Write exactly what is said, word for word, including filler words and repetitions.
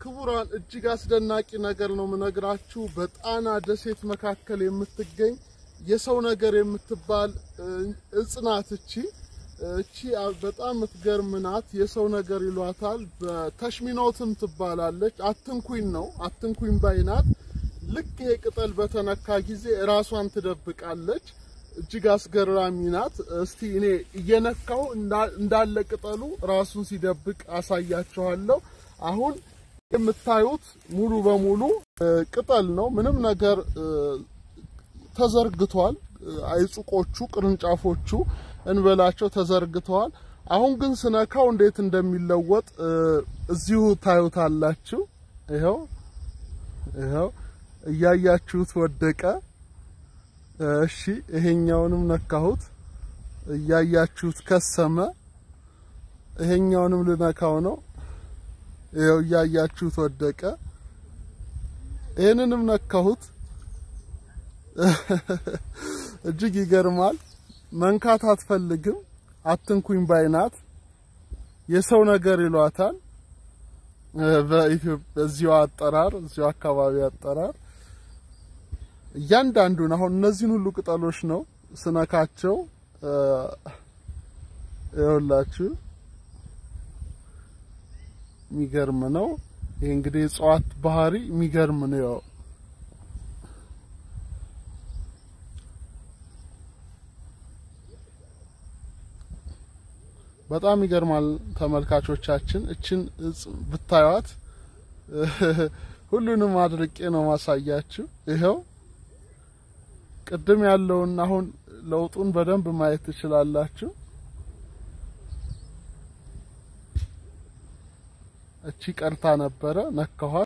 ክቡራን እጅግ አስደናቂ ነገር ነው መነግራችሁ በጣና ደሴት መካከል የምትገኝ የሰው ነገር የምትባል እጽናት እቺ እቺ በጣም ምትገርምናት የሰው ነገር ይሏታል በተሽሚኖትም ትባላለች አትንኩኝ ነው አትንኩኝ ባይናት ልክ የቅጠል በተነካ ጊዜ ራሷን ትደብቃለች እጅግ አስገራሚ ናት እስቲ እኔ እየነካው እንዳለ ቅጠሉ ራሱን ሲደብቅ አሳያችኋለሁ አሁን የምታዩት ሙሉ በሙሉ ቅጠል ነው ምንም ነገር ተዘርግቷል አይጹቆቹ ቅርንጫፎቹ እንበላቸው ተዘርግተዋል አሁን ግን ስነካው እንዴት እንደሚለወጥ እዚሁ ታዩታላችሁ ይሄው ይሄው እያያችሁት ወደቀ እሺ ይሄኛውንም ነካሁት እያያችሁት ከሰመ ይሄኛውንም ልነካው ነው ይሄው እያያችሁት ወደቀ ይሄንንም ነካሁት እጅግ ይገርማል መንካት አትፈልግም አትንኩኝ ባይናት የሰው ነገር ይሏታል በኢትዮጵያ እዚሁ አጠራር እዚሁ አካባቢ አጠራር ያንዳንዱን አሁን እነዚህን ሁሉ ቅጠሎች ነው ስነካቸው ይኸውላችሁ ሚገርም ነው ይሄ እንግዲህ ጿት ባህሪ ሚገርም ነው በጣም ይገርማል ተመልካቾቻችን እችን ብታዩት ሁሉንም አድርቄ ነው ማሳያችሁ ይሄው ቅድም ያለውና አሁን ለውጡን በደንብ ማየት ትችላላችሁ እቺ ቀርታ ነበረ ነካኋት